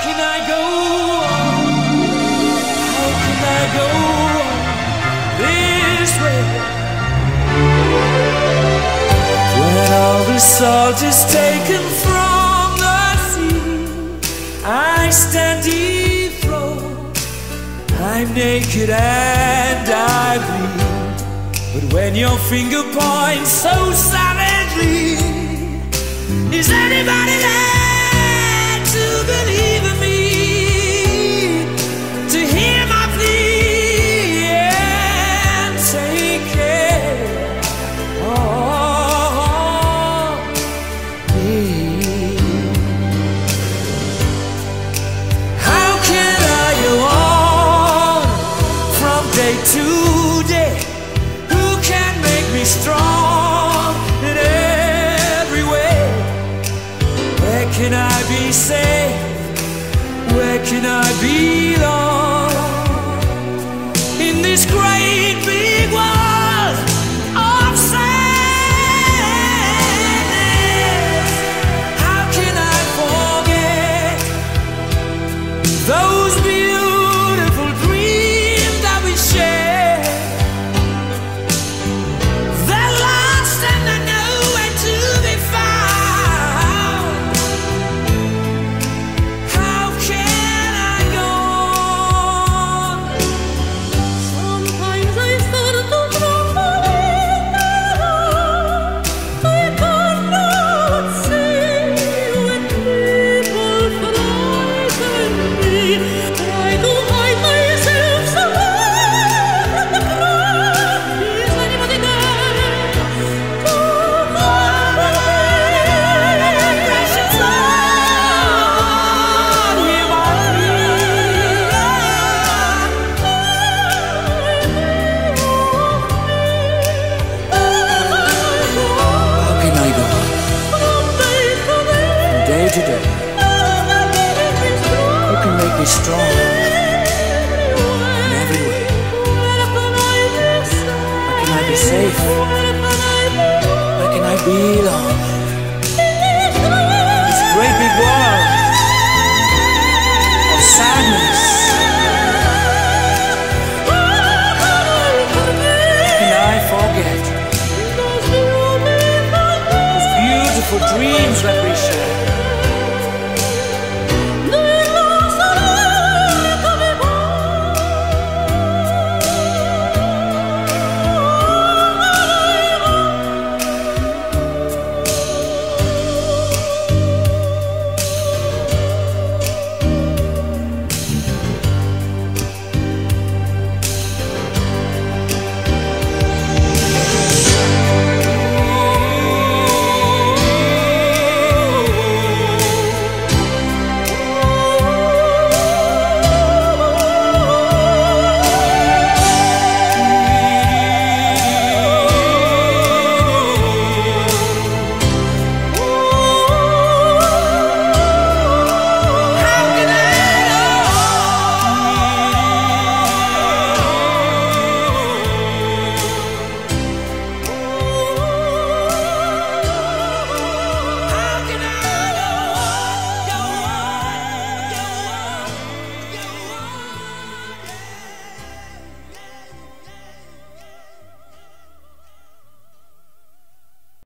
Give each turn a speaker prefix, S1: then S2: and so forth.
S1: can I go on? How can I go on this way? When all the salt is taken from the sea, I stand dethroned. I'm naked and I bleed. But when your finger points so savagely, is anybody there to believe in me? To hear my plea and take care of me? How can I go on from day to day? Who can make me strong in every way? Where can I be safe? Where can I belong? In this great big world of sadness, how can I forget those beautiful dreams that we shared? They're lost and they're nowhere to be found. How can I go on?
S2: Sometimes I start to tremble in the dark. I cannot see when people frighten me. Try to hide myself somewhere from the crowd. Is anybody there to cover me? Precious Lord, hear my
S1: How can I go on from day to day? Who can make me strong in every way? Where can I be safe? Where can I belong? This great big world of sadness. How can I forget those beautiful dreams that we shared?